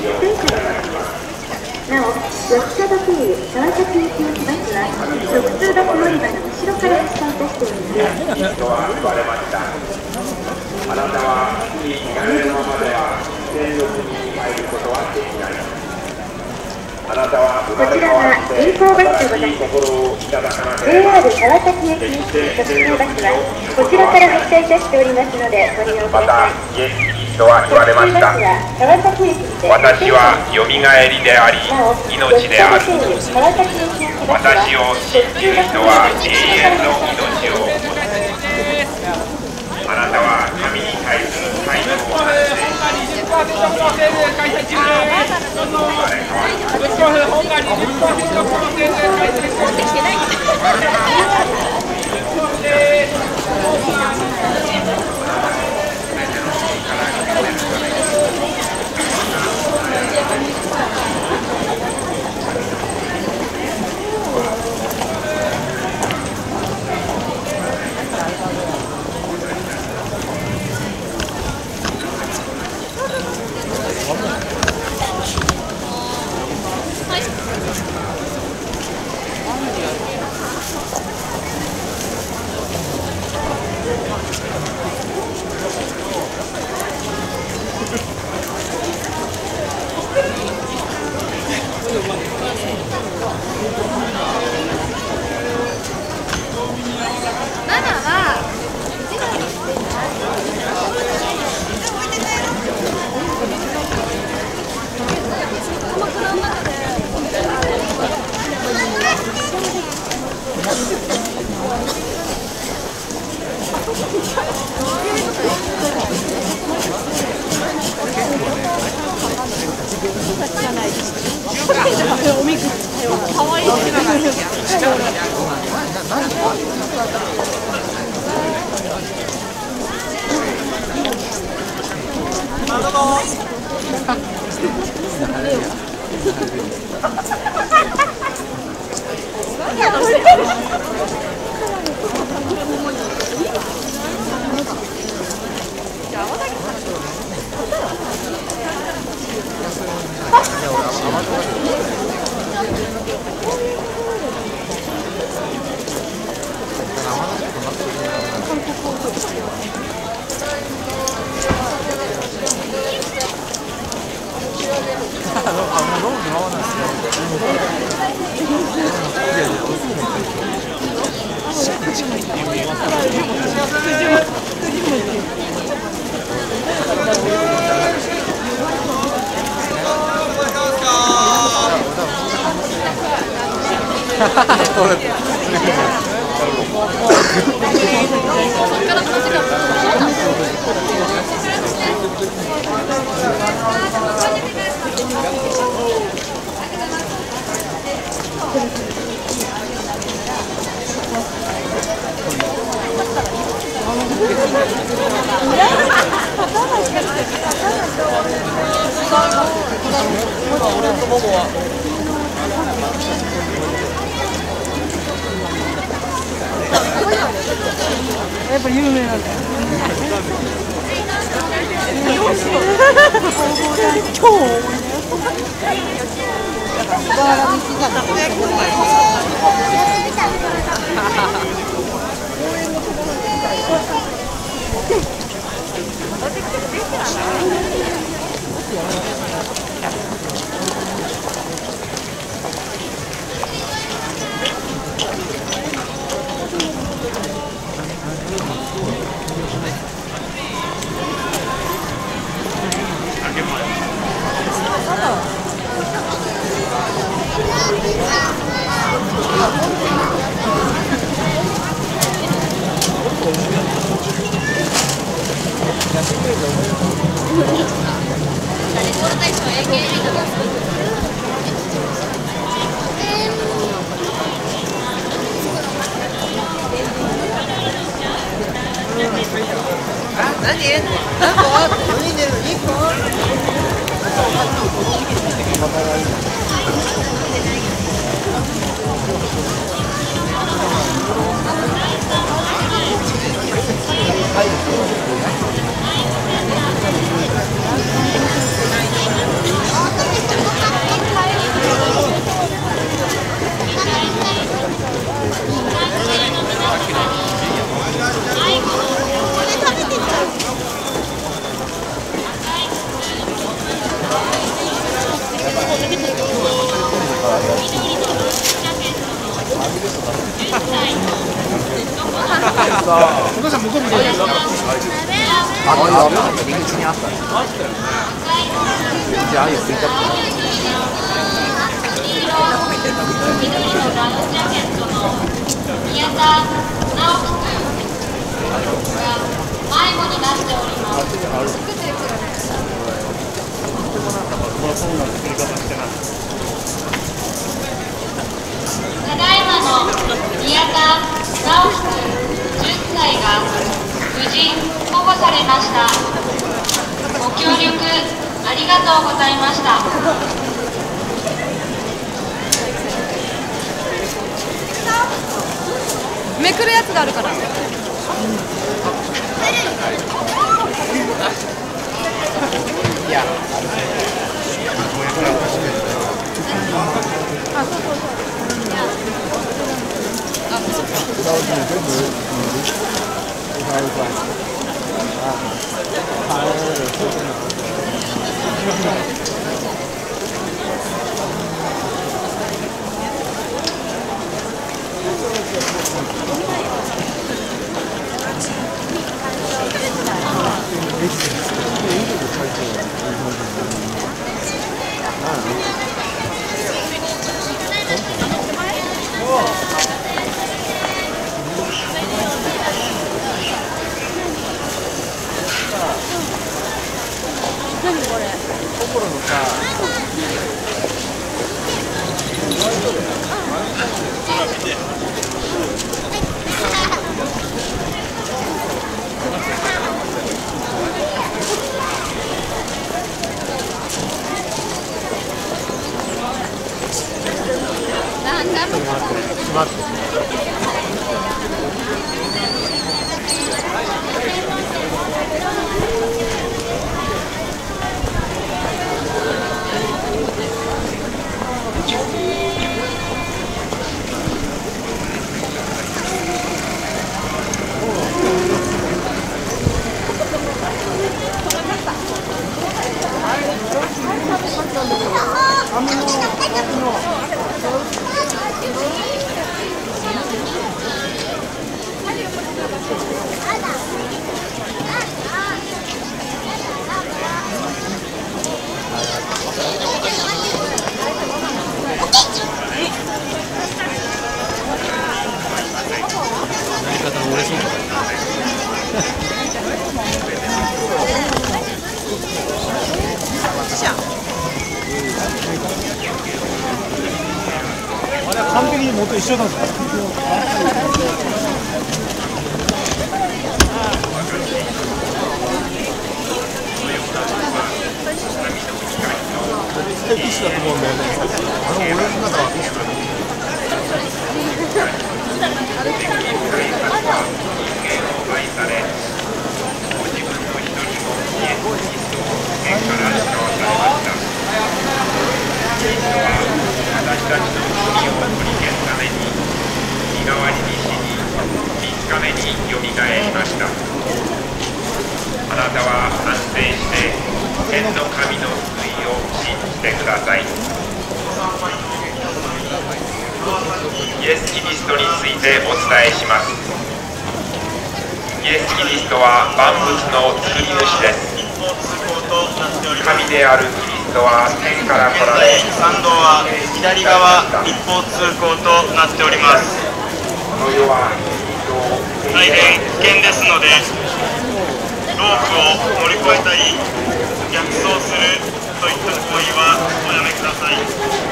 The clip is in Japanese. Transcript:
なお、四日時湯川崎行きのバスは直通バス乗り場の後ろからスタートしております。 あなたは次にやれるままでは全力に入ることはできない。あなたは生まれ変わって新しい心をいただかなければ JR 川崎駅行き特急バスはこちらから発車いたしておりますのでご利用ください。 またイエスとは言われました。私はよみがえりであり命である。私を信じる人は永遠の命を持つ。あなたは神に対する態度を話してやっぱ有名なんだよ。超重いね。バーラ道じゃなくて。 はい。 入り口にあったね。じゃああゆついたっけ。宮田直樹君が迷子になっております。ただいまの宮田直樹君10歳が無事保護されました。ご協力ありがとうございました。 めくるやつがあるから。 いや。 何これ？ 心のさ。 完璧に元一緒なんですか。絶対ティッシュだと思うんだよね。俺の中はティッシュだと思う。 私たちの国を取り消すために身代わりにしに3日目によみがえりました。あなたは安静して天の神の救いを信じてください。イエス・キリストについてお伝えします。イエス・キリストは万物の作り主です。神であるキリストは天から来られ、 参道は左側一方通行となっております。 この世は大変危険ですので、ロープを乗り越えたり逆走するといった行為はおやめください。